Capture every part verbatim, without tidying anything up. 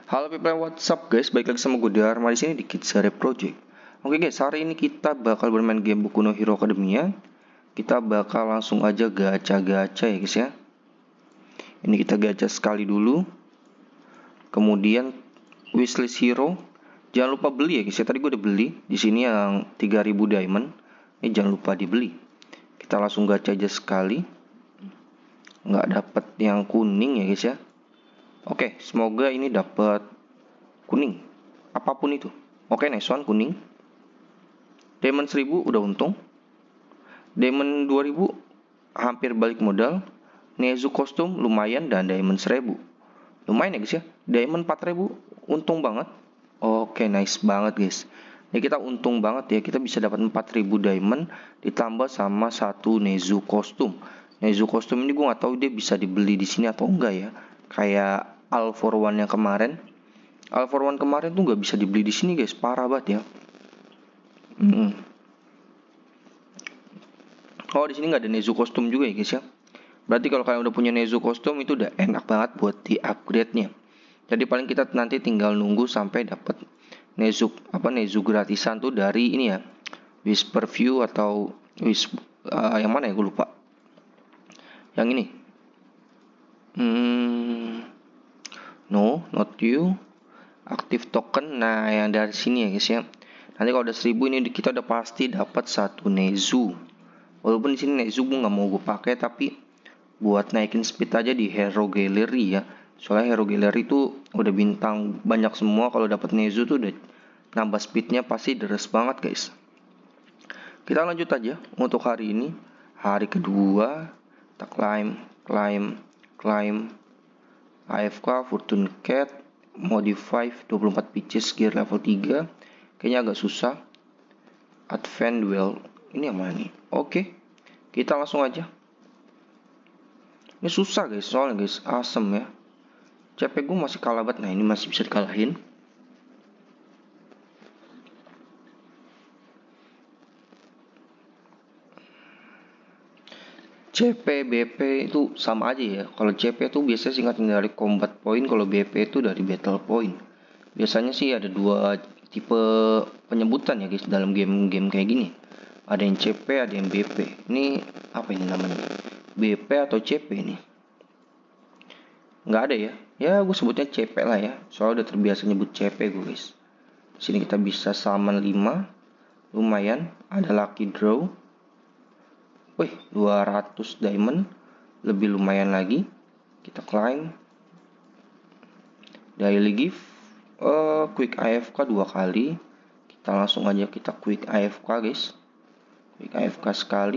Halo people, what's up guys? Balik lagi sama gue Dharma di sini di Kitsare Project. Oke guys, hari ini kita bakal bermain game Boku no Hero Academia. Kita bakal langsung aja gacha-gacha ya guys ya. Ini kita gacha sekali dulu. Kemudian wishlist hero. Jangan lupa beli ya guys ya. Tadi gue udah beli. Di sini yang tiga ribu diamond. Ini jangan lupa dibeli. Kita langsung gacha aja sekali. Nggak dapet yang kuning ya guys ya. Oke, semoga ini dapat kuning. Apapun itu. Oke, nice one, kuning. Diamond seribu udah untung. Diamond dua ribu hampir balik modal. Nezu kostum lumayan dan diamond seribu. Lumayan ya guys ya. Diamond empat ribu untung banget. Oke, nice banget guys. Ya kita untung banget ya. Kita bisa dapat empat ribu diamond ditambah sama satu Nezu kostum. Nezu kostum ini gue nggak tahu dia bisa dibeli di sini atau enggak ya. Kayak All for One yang kemarin. All for One kemarin tuh nggak bisa dibeli di sini guys, parah banget ya. Hmm. Oh, di sini nggak ada Nezu kostum juga ya guys ya. Berarti kalau kalian udah punya Nezu kostum itu udah enak banget buat di upgrade-nya. Jadi paling kita nanti tinggal nunggu sampai dapat Nezu apa Nezu gratisan tuh dari ini ya. Whisper View atau Whisper uh, yang mana ya, gue lupa. Yang ini. Hmm. No, not you. Aktif token. Nah, yang dari sini ya guys ya. Nanti kalau udah seribu ini kita udah pasti dapat satu Nezu. Walaupun di sini Nezu gue nggak mau gue pakai, tapi buat naikin speed aja di Hero Gallery ya. Soalnya Hero Gallery itu udah bintang banyak semua. Kalau dapat Nezu tuh udah nambah speednya pasti deres banget guys. Kita lanjut aja untuk hari ini. Hari kedua kita climb, climb, climb. A F K, Fortune Cat, Modify dua puluh empat pitches, gear level tiga. Kayaknya agak susah. Advent Duel. Ini yang mana nih? Oke, kita langsung aja. Ini susah guys, soalnya guys, asem ya. C P gue masih kalah banget. Nah, ini masih bisa dikalahin. C P, B P itu sama aja ya. Kalau C P itu biasanya singkatan dari combat point, kalau B P itu dari battle point. Biasanya sih ada dua tipe penyebutan ya guys dalam game-game kayak gini. Ada yang C P, ada yang B P. Ini apa ini namanya? B P atau C P nih? Nggak ada ya. Ya gue sebutnya C P lah ya. Soalnya udah terbiasa nyebut C P gue guys. Sini kita bisa summon lima. Lumayan. Ada lucky draw. Wih, dua ratus diamond. Lebih lumayan lagi. Kita climb. Daily gift. Uh, quick A F K dua kali. Kita langsung aja kita quick A F K guys. Quick A F K sekali.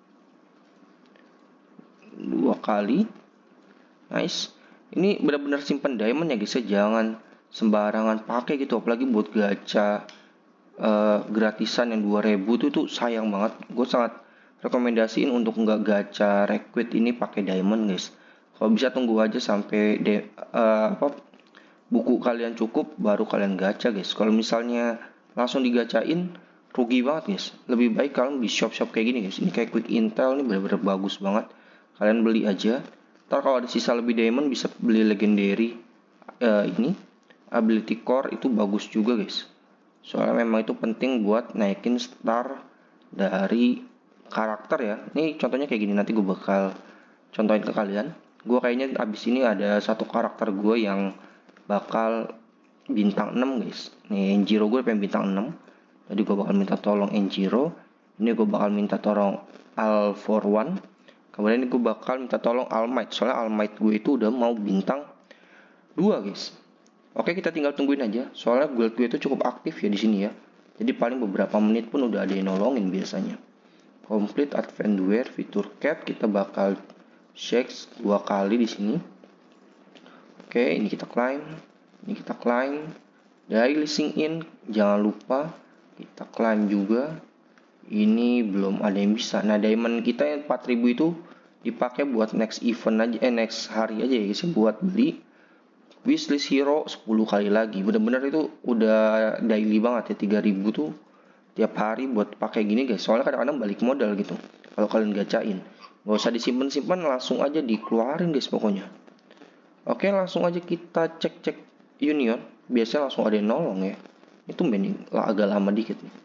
Dua kali. Nice. Ini benar-benar simpan diamond ya guys ya. Jangan sembarangan pakai gitu. Apalagi buat gacha uh, gratisan yang dua ribu tuh, tuh sayang banget. Gue sangat rekomendasiin untuk nggak gacha recruit ini pakai diamond guys. Kalau bisa tunggu aja sampai de, uh, apa buku kalian cukup baru kalian gacha guys. Kalau misalnya langsung digacain rugi banget guys. Lebih baik kalian beli shop-shop kayak gini guys. Ini kayak quick intel ini benar-benar bagus banget. Kalian beli aja. Ntar kalau ada sisa lebih diamond bisa beli legendary uh, ini ability core itu bagus juga guys. Soalnya memang itu penting buat naikin star dari karakter ya. Ini contohnya kayak gini, nanti gue bakal contohin ke kalian. Gue kayaknya abis ini ada satu karakter gue yang bakal bintang enam guys. Nih Enjiro gue pengen bintang enam. Jadi gue bakal minta tolong Enjiro. Ini gue bakal minta tolong All for One. Kemudian ini gue bakal minta tolong All Might. Soalnya All Might gue itu udah mau bintang dua guys. Oke, kita tinggal tungguin aja. Soalnya guild gue itu cukup aktif ya di sini ya. Jadi paling beberapa menit pun udah ada yang nolongin biasanya. Complete Adventure fitur cat kita bakal shake dua kali di sini. Oke, ini kita climb, ini kita climb. Dari listing in jangan lupa kita climb juga. Ini belum ada yang bisa. Nah, diamond kita yang empat ribu itu dipakai buat next event aja, eh next hari aja ya guys, buat beli wishlist hero sepuluh kali lagi. Bener-bener itu udah daily banget ya, tiga ribu tuh tiap hari buat pakai gini guys. Soalnya kadang-kadang balik modal gitu kalau kalian gacain. Gak usah disimpan-simpan, langsung aja dikeluarin guys pokoknya. Oke, langsung aja kita cek-cek Union biasanya langsung ada yang nolong ya. Itu mending lah agak lama dikit nih.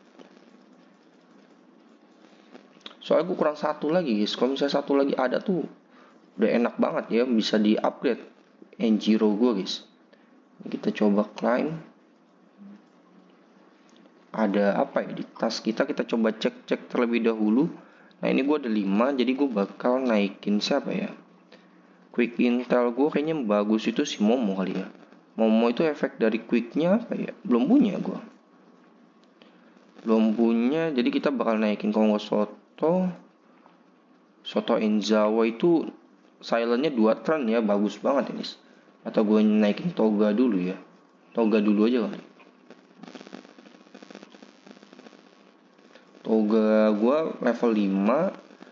Soalnya gue kurang satu lagi guys. Kalau misalnya satu lagi ada tuh udah enak banget ya, bisa di upgrade Enjiro gue guys. Kita coba climb. Ada apa ya di tas kita, kita coba cek-cek terlebih dahulu. Nah ini gue ada lima, jadi gue bakal naikin siapa ya. Quick Intel gue kayaknya bagus itu si Momo kali ya. Momo itu efek dari quicknya apa ya, belum punya gue. Belum punya, jadi kita bakal naikin Kongo Soto. Soto Enzawa itu silentnya dua turn ya, bagus banget ini. Atau gue naikin Toga dulu ya. Toga dulu aja kali. Toga gue level lima,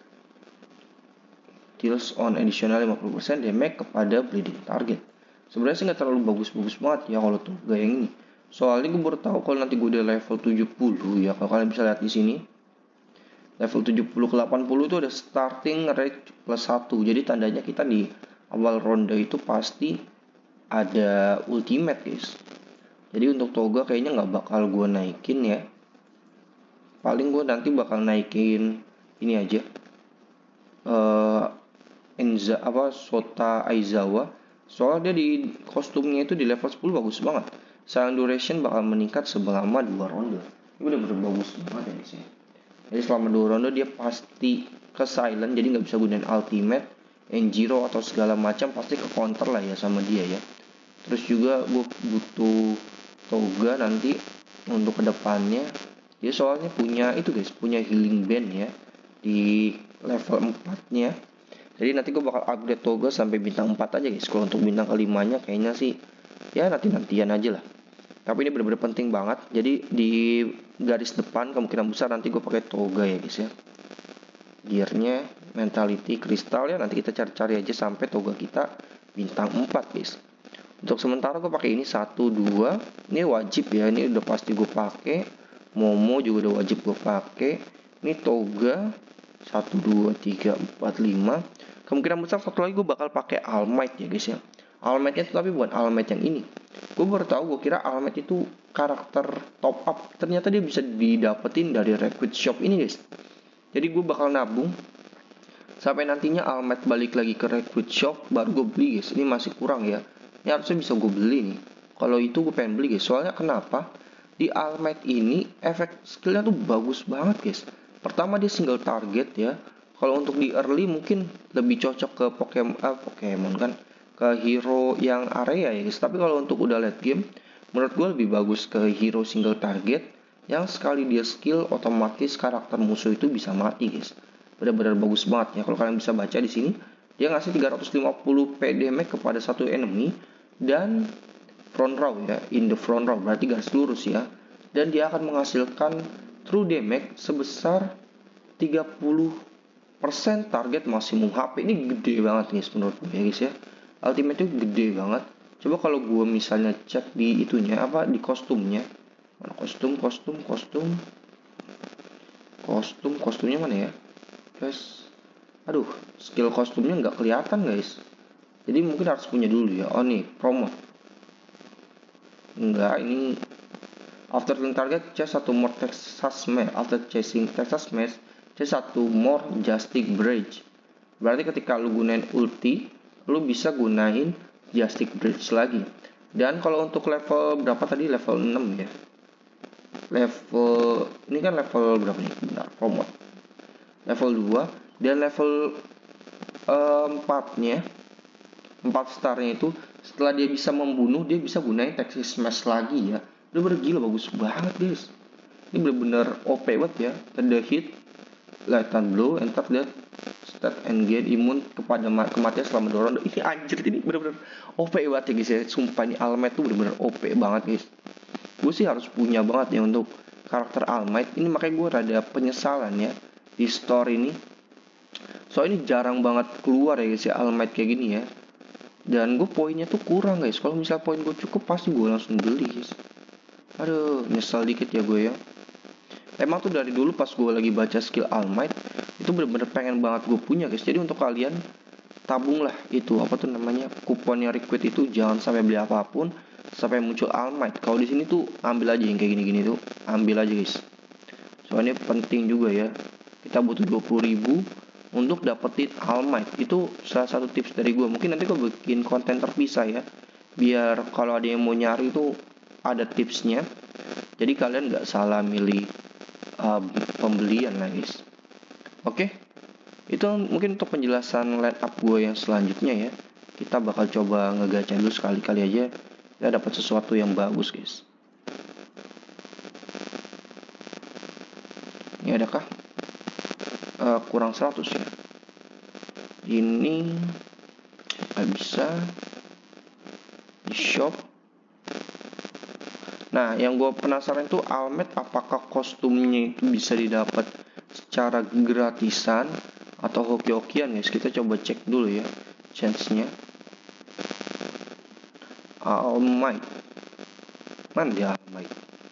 kills on additional lima puluh persen damage kepada bleeding target. Sebenarnya sih nggak terlalu bagus-bagus banget ya kalau Toga yang ini. Soalnya gue baru tahu kalau nanti gue udah level tujuh puluh ya, kalau kalian bisa lihat di sini. Level tujuh puluh ke delapan puluh itu ada starting rate plus satu. Jadi tandanya kita di awal ronde itu pasti ada ultimate guys. Jadi untuk Toga kayaknya nggak bakal gue naikin ya. Paling gue nanti bakal naikin ini aja, uh, Enza apa Sota Aizawa. Soalnya dia di kostumnya itu di level sepuluh bagus banget. Silent duration bakal meningkat selama dua ronde. Ini bener-bener bagus banget ya guys ya. Jadi selama dua ronde dia pasti ke silent, jadi nggak bisa gunain ultimate, Enjiro atau segala macam, pasti ke counter lah ya sama dia ya. Terus juga gue butuh Toga nanti untuk kedepannya. Dia soalnya punya itu guys, punya healing band ya di level empat nya. Jadi nanti gue bakal upgrade Toga sampai bintang empat aja guys. Kalau untuk bintang kelimanya kayaknya sih ya nanti-nantian aja lah. Tapi ini benar-benar penting banget. Jadi di garis depan kemungkinan besar nanti gue pakai Toga ya guys ya. Gearnya, mentality, kristal ya nanti kita cari-cari aja sampai Toga kita bintang empat guys. Untuk sementara gue pakai ini satu dua. Ini wajib ya, ini udah pasti gue pakai. Momo juga udah wajib gue pakai. Ini Toga satu dua tiga empat lima. Kemungkinan besar satu lagi gue bakal pakai All Might ya guys ya. All Might itu tapi bukan All Might yang ini. Gue baru tahu, gue kira All Might itu karakter top up. Ternyata dia bisa didapetin dari Recruit Shop ini guys. Jadi gue bakal nabung sampai nantinya All Might balik lagi ke Recruit Shop baru gue beli guys. Ini masih kurang ya. Ini harusnya bisa gue beli nih. Kalau itu gue pengen beli guys. Soalnya kenapa? Di All Might ini efek skillnya tuh bagus banget guys. Pertama dia single target ya. Kalau untuk di early mungkin lebih cocok ke Pokemon, ah, Pokemon kan, ke hero yang area ya guys. Tapi kalau untuk udah late game, menurut gue lebih bagus ke hero single target yang sekali dia skill otomatis karakter musuh itu bisa mati guys. Benar-benar bagus banget ya. Kalau kalian bisa baca di sini, dia ngasih tiga ratus lima puluh P damage kepada satu enemy dan front row ya, in the front row berarti garis lurus ya. Dan dia akan menghasilkan true damage sebesar tiga puluh persen target maksimum H P. Ini gede banget guys menurut gue ya guys ya. Ultimate itu gede banget. Coba kalau gue misalnya cek di itunya apa, di kostumnya. Mana kostum, kostum, kostum. Kostum, kostumnya mana ya? Guys. Aduh, skill kostumnya nggak kelihatan guys. Jadi mungkin harus punya dulu ya. Oh nih, promote. Enggak, ini after killing target chase satu more Texas Smash. After chasing Texas Smash chase satu more Justic Bridge. Berarti ketika lu gunain ulti, lu bisa gunain Justic Bridge lagi. Dan kalau untuk level berapa tadi? Level enam ya. Level ini kan level berapa nih? Bentar, promote. Level dua dan level empat nya empat starnya itu setelah dia bisa membunuh, dia bisa gunain Texas Smash lagi ya. Udah bener gila, bagus banget guys. Ini bener-bener O P banget ya. The hit, lethal blow, enter death, stat and gain imun kepada kematian selama dua round. Ini anjir, ini bener-bener O P banget ya guys ya. Sumpah ini All Might tuh bener-bener O P banget guys. Gue sih harus punya banget ya untuk karakter All Might. Ini makanya gue rada penyesalan ya di store ini. So ini jarang banget keluar ya guys ya All Might kayak gini ya. Dan gue poinnya tuh kurang guys. Kalau misal poin gue cukup pasti gue langsung beli guys. Aduh, nyesal dikit ya gue ya. Emang tuh dari dulu pas gue lagi baca skill All Might, itu bener-bener pengen banget gue punya guys. Jadi untuk kalian tabung lah itu apa tuh namanya, kuponnya Recruit itu jangan sampai beli apapun. sampai muncul Almight. Kalau di sini tuh ambil aja yang kayak gini-gini tuh, ambil aja guys. Soalnya penting juga ya. Kita butuh dua puluh ribu untuk dapetin Almight. Itu salah satu tips dari gue. Mungkin nanti gue bikin konten terpisah ya, biar kalau ada yang mau nyari tuh ada tipsnya. Jadi kalian nggak salah milih uh, pembelian lah guys. Oke, itu mungkin untuk penjelasan line up gue yang selanjutnya ya. Kita bakal coba ngegacha dulu sekali-kali aja, kita dapat sesuatu yang bagus guys. Ini adakah uh, kurang seratus ya? Ini nggak bisa di shop. Nah, yang gue penasaran tuh Almet, apakah kostumnya itu bisa didapat secara gratisan atau hoki-hokian guys. Kita coba cek dulu ya chance-nya. Almight, mana dia Almight?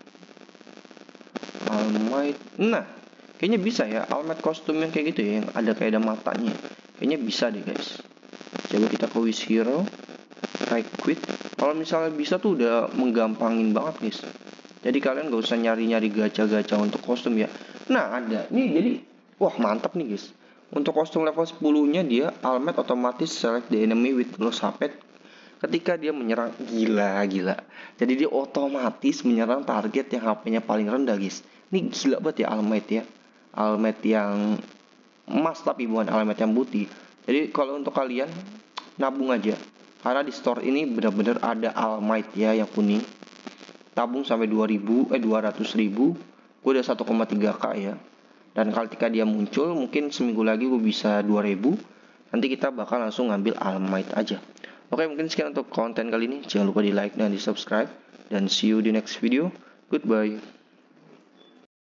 Almight, nah kayaknya bisa ya Almight kostum yang kayak gitu ya, yang ada kayak ada matanya. Kayaknya bisa deh guys. Coba kita ke Wish Hero, right quit. Kalau misalnya bisa tuh udah menggampangin banget guys. Jadi kalian gak usah nyari-nyari gacha-gacha untuk kostum ya. Nah ada nih, jadi wah mantap nih guys. Untuk kostum level sepuluh nya dia Almet otomatis select the enemy with low H P ketika dia menyerang. Gila gila. Jadi dia otomatis menyerang target yang H P-nya paling rendah guys. Ini gila banget ya Almet ya. Almet yang emas tapi bukan Almet yang putih. Jadi kalau untuk kalian nabung aja, karena di store ini benar-benar ada Almight ya yang kuning. Tabung sampai dua ribu, eh dua ratus ribu. Gue udah satu koma tiga k ya. Dan ketika dia muncul, mungkin seminggu lagi gue bisa dua ribu. Nanti kita bakal langsung ngambil Almight aja. Oke, mungkin sekian untuk konten kali ini. Jangan lupa di like dan di subscribe. Dan see you di next video. Goodbye.